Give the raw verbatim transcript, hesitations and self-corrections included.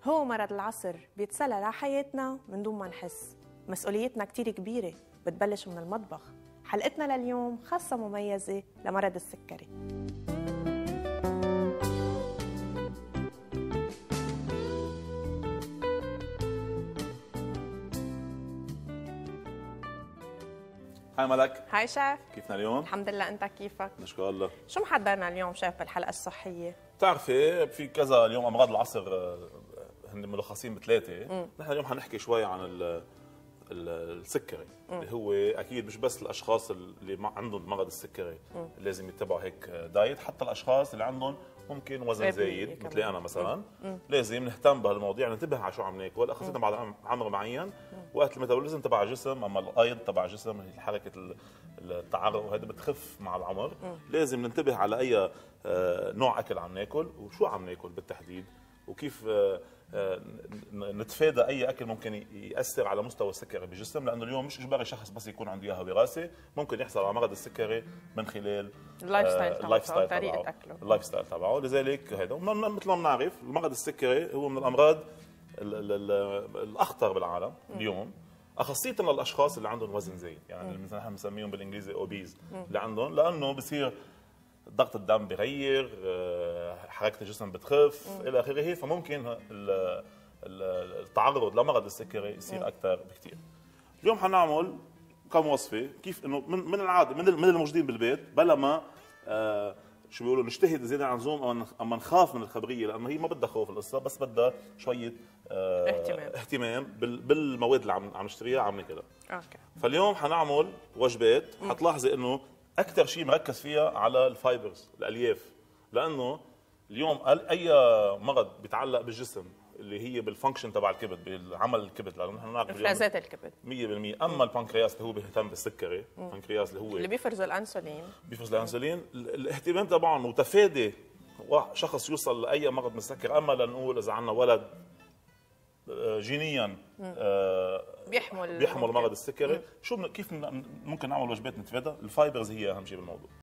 هو مرض العصر بيتسلل على حياتنا من دون ما نحس. مسؤوليتنا كتير كبيرة بتبلش من المطبخ. حلقتنا لليوم خاصة مميزة لمرض السكري. هاي ملك. هاي شيف. كيفنا اليوم؟ الحمد لله، انت كيفك؟ نشكر الله. شو محضرنا اليوم شيف بالحلقة الصحية؟ بتعرفي في كذا اليوم امراض العصر هن ملخصين بثلاثه، نحن اليوم حنحكي شوي عن ال السكري اللي هو اكيد مش بس الاشخاص اللي عندهم مرض السكري مم. لازم يتبعوا هيك دايت، حتى الاشخاص اللي عندهم ممكن وزن زايد مثلي انا مثلا مم. لازم نهتم بهالمواضيع، ننتبه على شو عم ناكل، خاصه بعد عمر معين مم. وقت الميتابوليزم تبع الجسم، اما الايض تبع الجسم حركه التعرق وهذا بتخف مع العمر مم. لازم ننتبه على اي نوع اكل عم ناكل وشو عم ناكل بالتحديد، وكيف نتفادى اي اكل ممكن ياثر على مستوى السكري بالجسم، لانه اليوم مش اجباري شخص بس يكون عنده اياها وراثه، ممكن يحصل على مرض السكري من خلال اللايف ستايل اللايف ستايل طريقه اكله اللايف ستايل تبعه. لذلك هذا مثل ما بنعرف المرض السكري هو من الامراض الاخطر بالعالم اليوم، خاصه للاشخاص اللي عندهم وزن زايد، يعني مثل نحن بنسميهم بالانجليزي اوبيز اللي عندهم، لانه بصير ضغط الدم بيغير، حركه الجسم بتخف مم. الى اخره، فممكن التعرض لمرض السكري يصير اكثر بكثير. اليوم حنعمل كم وصفه كيف انه من من العاده من من الموجودين بالبيت، بلا ما آه شو بيقولوا نجتهد زياده عن اللزوم اما نخاف من الخبريه، لانه هي ما بدها خوف القصه، بس بدها شويه آه اهتمام اهتمام بالمواد اللي عم عم نشتريها عم ناكلها. اوكي. فاليوم حنعمل وجبات حتلاحظي انه اكثر شيء مركز فيها على الفايبرز الالياف، لانه اليوم اي مرض بيتعلق بالجسم اللي هي بالفانكشن تبع الكبد، بالعمل الكبد، لانه نحن بنعرف افرازات الكبد مية بالمية، اما البنكرياس اللي هو بيهتم بالسكري، البنكرياس اللي هو اللي بيفرز الانسولين بيفرز الانسولين، الاهتمام تبعهم وتفادي شخص يوصل لاي مرض من السكر، اما لنقول اذا عندنا ولد جينيا آه بيحمل بيحمل مرض السكري، شو كيف ممكن نعمل وجبات نتفادى؟ الفايبرز هي اهم شيء بالموضوع.